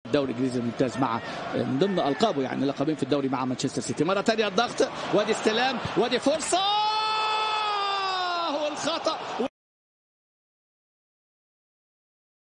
الدوري الانجليزي الممتاز مع من ضمن القابه يعني لقبين في الدوري مع مانشستر سيتي. مره ثانيه الضغط، وادي استلام، وادي فرصه، هو الخطا.